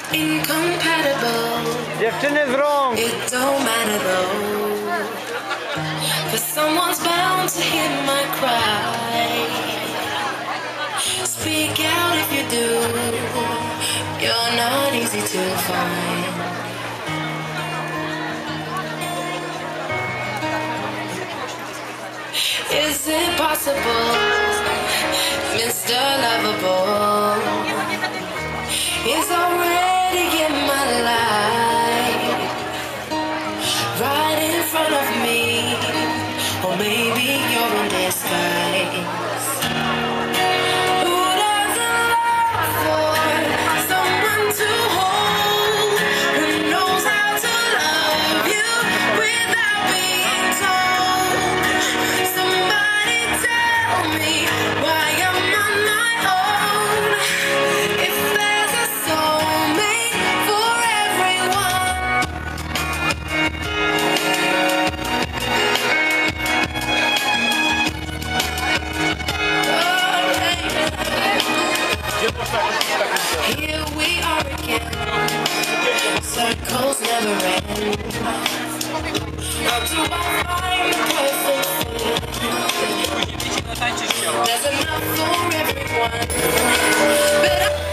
incompatible. Dziewczyny z rąk! It don't matter though, 'cause someone's bound to hear my cry. Speak out if you do, you're not easy to find. Is it possible, Mr. Lovable is already in my life, right in front of me, or maybe you're in disguise. Who doesn't long for someone to hold, who knows how to love you without being told? Somebody tell me why I'm on my own. If there's a soulmate for everyone. Here we are again. Circles never end. How do I find the perfect fit? There's enough for everyone, but